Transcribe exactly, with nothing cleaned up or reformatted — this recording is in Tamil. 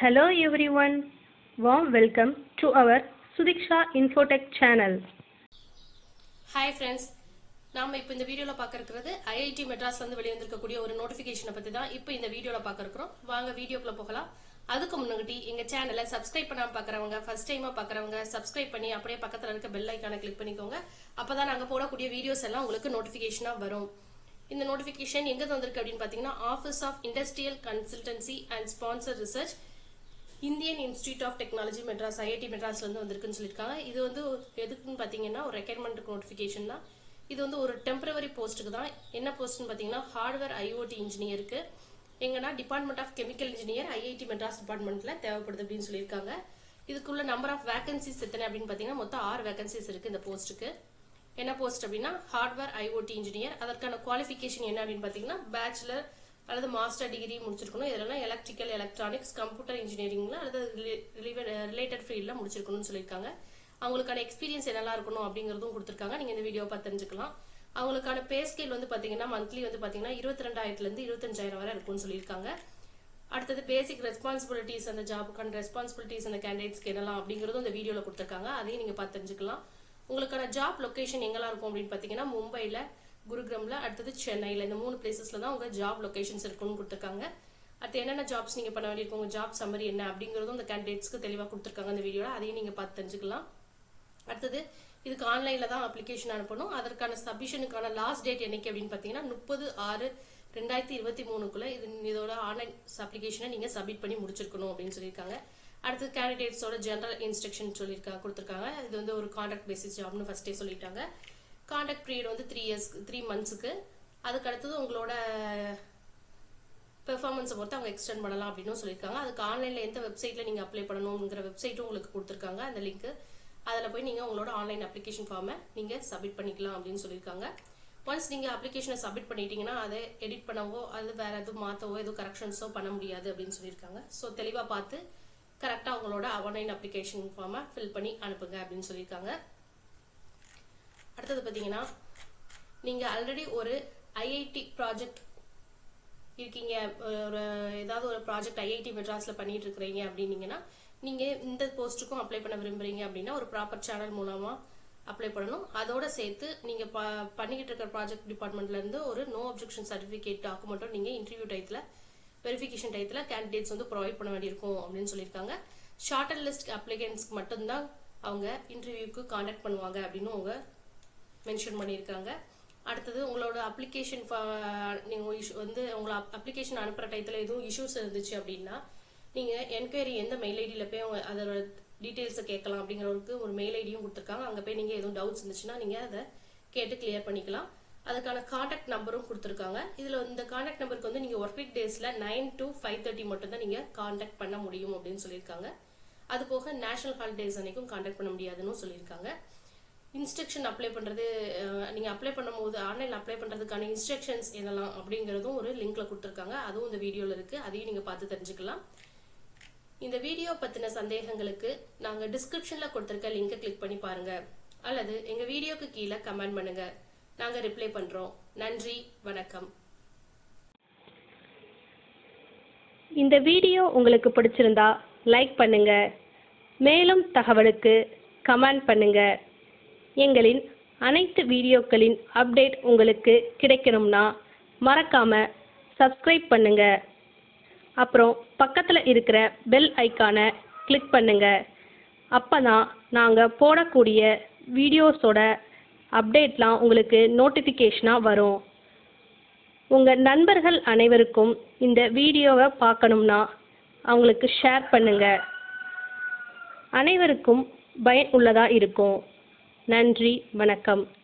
Hello everyone, warm welcome to our Sudiksha Infotech channel. Hi friends, நாம இப்போ இந்த வீடியோல பார்க்க இருக்கிறது I I T Madras வந்து வெளிய வந்திருக்கக்கூடிய ஒரு நோட்டிஃபிகேஷனை பத்தி தான் இப்போ இந்த வீடியோல பார்க்க இருக்கிறோம். வாங்க வீடியோக்குள்ள போகலாம். அதுக்கு முன்னாடி எங்க சேனலை சப்ஸ்கிரைப் பண்ணாம பார்க்கறவங்க ஃபர்ஸ்ட் டைமா பார்க்கறவங்க சப்ஸ்கிரைப் பண்ணி அப்படியே பக்கத்துல இருக்க பெல் ஐகானை கிளிக் பண்ணிக்கோங்க. அப்பதான் நாங்க போடக்கூடிய வீடியோஸ் எல்லாம் உங்களுக்கு நோட்டிஃபிகேஷனா வரும். இந்த நோட்டிஃபிகேஷன் எங்க வந்திருக்கு அப்படினு பாத்தீங்கன்னா Office of Industrial Consultancy and Sponsor Research Indian Institute of Technology Madras I I T Madras வந்து வந்திருக்குன்னு சொல்லிருக்காங்க. இது வந்து எதுக்குன்னு பாத்தீங்கன்னா ஒரு ரெக்யர்மென்ட் நோட்டிஃபிகேஷன் தான். இது வந்து ஒரு டெம்பரரி போஸ்ட்டுக்கு தான். என்ன போஸ்ட்னு பாத்தீங்கன்னா ஹார்ட்வேர் I O T இன்ஜினியருக்கு எங்கன்னா department of chemical engineer I I T Madras டிபார்ட்மெண்ட்ல தேவைப்படுது அப்படின்னு சொல்லியிருக்காங்க. இதுக்குள்ள நம்பர் ஆஃப் வேகன்சிஸ் எத்தனை அப்படின்னு பாத்தீங்கன்னா மொத்தம் ஆறு வேகன்சிஸ் இருக்கு இந்த போஸ்ட்டுக்கு. என்ன போஸ்ட் அப்படின்னா hardware I O T engineer. அதற்கான குவாலிஃபிகேஷன் என்ன அப்படின்னு பாத்தீங்கன்னா பேச்சுலர் அல்லது மாஸ்டர் டிகிரி முடிச்சிருக்கணும். இதெல்லாம் எலக்ட்ரிக்கல் எலக்ட்ரானிக்ஸ் கம்ப்யூட்டர் இன்ஜினியரிங்ல அல்லது ரிலேட்டட் ஃபீல்ட்ல முடிச்சிருக்கணும்னு சொல்லியிருக்காங்க. அவங்களுக்கான எக்ஸ்பீரியன்ஸ் என்னெல்லாம் இருக்கணும் அப்படிங்கறதும் கொடுத்திருக்காங்க. நீங்க இந்த வீடியோ பார்த்து தெரிஞ்சுக்கலாம். அவங்களுக்கான பே ஸ்கேல் வந்து பாத்தீங்கன்னா மந்த்லி வந்து பாத்தீங்கன்னா இருபத்தி ரெண்டாயிரத்துல இருந்து இருபத்தஞ்சாயிரம் வரை இருக்கும்னு சொல்லியிருக்காங்க. அடுத்தது பேசிக் ரெஸ்பான்சிபிலிட்டிஸ் அந்த ஜாபுக்கான ரெஸ்பான்சிபிலிட்டிஸ் அந்த கேண்டிடேட்ஸ்க்கு என்னலாம் அப்படிங்கறதும் இந்த வீடியோல கொடுத்திருக்காங்க. அதையும் நீங்க பார்த்து தெரிஞ்சுக்கலாம். உங்களுக்கான ஜாப் லொகேஷன் எங்கெல்லாம் இருக்கும் அப்படின்னு பாத்தீங்கன்னா மும்பைல, குருகிராம்ல, அடுத்தது சென்னையில இந்த மூணு பிளேசஸ்ல தான் உங்க ஜாப் லொகேஷன்ஸ் இருக்குன்னு கொடுத்திருக்காங்க. அடுத்து என்னென்ன ஜாப்ஸ் நீங்க பண்ண வேண்டியிருக்கும், உங்க ஜாப் சம்மரி என்ன அப்படிங்கறதும் இந்த கேண்டிடேட்ஸ்க்கு தெளிவா கொடுத்திருக்காங்க இந்த வீடியோல. அதையும் நீங்க பார்த்து தெரிஞ்சுக்கலாம். அடுத்தது இதுக்கு ஆன்லைன்ல தான் அப்ளிகேஷன் அனுப்பணும். அதற்கான சப்மிஷனுக்கான லாஸ்ட் டேட் என்னைக்கு அப்படின்னு பாத்தீங்கன்னா முப்பது ஆறு ரெண்டாயிரத்தி இருபத்தி மூணுக்குள்ள இது இதோட ஆன்லைன் அப்ளிகேஷனை நீங்க சப்மிட் பண்ணி முடிச்சிருக்கணும் அப்படின்னு சொல்லியிருக்காங்க. அடுத்து கேண்டிடேட்ஸோட ஜெனரல் இன்ஸ்ட்ரக்ஷன் சொல்லியிருக்காங்க கொடுத்திருக்காங்க. இது வந்து ஒரு கான்ட்ராக்ட் பேசிஸ் ஜாப்னு ஃபர்ஸ்டே சொல்லிட்டாங்க. கான்ட்ராக்ட் பீரியட் வந்து த்ரீ இயர்ஸ் த்ரீ மந்த்ஸுக்கு. அதுக்கு அடுத்தது உங்களோட பெர்ஃபார்மன்ஸை பொறுத்து அவங்க எக்ஸ்டெண்ட் பண்ணலாம் அப்படின்னு சொல்லியிருக்காங்க. அதுக்கு ஆன்லைன்ல எந்த வெப்சைட்ல நீங்க அப்ளை பண்ணணுங்கிற வெப்சைட்டும் உங்களுக்கு கொடுத்திருக்காங்க அந்த லிங்க். அதில் போய் நீங்கள் உங்களோட ஆன்லைன் அப்ளிகேஷன் ஃபார்மை நீங்கள் சப்மிட் பண்ணிக்கலாம் அப்படின்னு சொல்லியிருக்காங்க. ஒன்ஸ் நீங்கள் அப்ளிகேஷனை சப்மிட் பண்ணிட்டீங்கன்னா அதை எடிட் பண்ணவோ அது வேற எதுவும் மாற்றவோ எதுவும் கரெக்ஷன்ஸோ பண்ண முடியாது அப்படின்னு சொல்லியிருக்காங்க. ஸோ தெளிவாக பார்த்து கரெக்டாக உங்களோட ஆன்லைன் அப்ளிகேஷன் ஃபார்மை ஃபில் பண்ணி அனுப்புங்க அப்படின்னு சொல்லியிருக்காங்க. அடுத்தது பார்த்தீங்கன்னா நீங்கள் ஆல்ரெடி ஒரு I I T ப்ராஜெக்ட் இருக்கீங்க, ஒரு ஏதாவது ஒரு ப்ராஜெக்ட் I I T மெட்ராஸில் பண்ணிட்டு இருக்கிறீங்க அப்படின்னீங்கன்னா நீங்க இந்த போஸ்ட்டுக்கும் அப்ளை பண்ண விரும்புறீங்க அப்படின்னா ஒரு ப்ராப்பர் சேனல் மூலமா அப்ளை பண்ணணும். அதோட சேர்த்து நீங்க பண்ணிக்கிட்டு இருக்கிற ப்ராஜெக்ட் டிபார்ட்மெண்ட்ல இருந்து ஒரு நோ அப்ஜெக்ஷன் சர்டிபிகேட் டாக்குமெண்ட்டும் நீங்க இன்டர்வியூ டயத்துல வெரிஃபிகேஷன் டயத்துல கேண்டிடேட்ஸ் வந்து ப்ரொவைட் பண்ண வேண்டியிருக்கும் அப்படின்னு சொல்லியிருக்காங்க. ஷார்ட்டர் லிஸ்ட் அப்ளிகன்ஸ்க்கு மட்டும்தான் அவங்க இன்டர்வியூக்கு கான்டாக்ட் பண்ணுவாங்க அப்படின்னு அவங்க மென்ஷன் பண்ணியிருக்காங்க. அடுத்தது உங்களோட அப்ளிகேஷன் நீங்க வந்து உங்களை அப்ளிகேஷன் அனுப்புற டயத்துல எதுவும் இஷ்யூஸ் இருந்துச்சு அப்படின்னா நீங்க என்கொயரி எந்த மெயில் ஐடியில போய் அவங்க அதோட டீடைல்ஸை கேட்கலாம் அப்படிங்கிறவருக்கு ஒரு மெயில் ஐடியும் கொடுத்துருக்காங்க. அங்க போய் நீங்க எதுவும் டவுட்ஸ் இருந்துச்சுன்னா நீங்க அதை கேட்டு கிளியர் பண்ணிக்கலாம். அதுக்கான கான்டாக்ட் நம்பரும் கொடுத்துருக்காங்க. இதுல இந்த கான்டாக்ட் நம்பருக்கு வந்து நீங்க ஒர்க் வீக் டேஸ்ல நைன் டு ஃபைவ் தேர்ட்டி மட்டும் தான் நீங்க கான்டாக்ட் பண்ண முடியும் அப்படின்னு சொல்லியிருக்காங்க. அது போக நேஷனல் ஹாலிடேஸ் அன்னைக்கும் கான்டாக்ட் பண்ண முடியாதுன்னு சொல்லியிருக்காங்க. இன்ஸ்ட்ரக்ஷன் அப்ளை பண்றது நீங்க அப்ளை பண்ணும்போது ஆன்லைன்ல அப்ளை பண்றதுக்கான இன்ஸ்ட்ரக்ஷன்ஸ் என்னலாம் அப்படிங்கறதும் ஒரு லிங்க்ல கொடுத்துருக்காங்க. அதுவும் இந்த வீடியோல இருக்கு. அதையும் நீங்க பார்த்து தெரிஞ்சுக்கலாம். இந்த வீடியோ பத்தின சந்தேகங்களுக்கு நாங்க டிஸ்கிரிப்ஷன்ல கொடுத்திருக்க லிங்கை கிளிக் பண்ணி பாருங்க அல்லது எங்க வீடியோக்கு கீழே கமெண்ட் பண்ணுங்க. நாங்க ரிப்ளை பண்றோம். நன்றி, வணக்கம். இந்த வீடியோ உங்களுக்கு பிடிச்சிருந்தா லைக் பண்ணுங்க. மேலும் தகவலுக்கு கமெண்ட் பண்ணுங்க. எங்களின் அனைத்து வீடியோக்களின் அப்டேட் உங்களுக்கு கிடைக்கணும்னா மறக்காம சப்ஸ்கிரைப் பண்ணுங்க. அப்புறம் பக்கத்தில் இருக்கிற பெல் ஐக்கானை கிளிக் பண்ணுங்க. அப்போ தான் நாங்கள் போடக்கூடிய வீடியோஸோட அப்டேட்லாம் உங்களுக்கு நோட்டிஃபிகேஷனாக வரும். உங்கள் நண்பர்கள் அனைவருக்கும் இந்த வீடியோவை பார்க்கணும்னா அவங்களுக்கு ஷேர் பண்ணுங்க. அனைவருக்கும் பயனுள்ளதாக இருக்கும். நன்றி, வணக்கம்.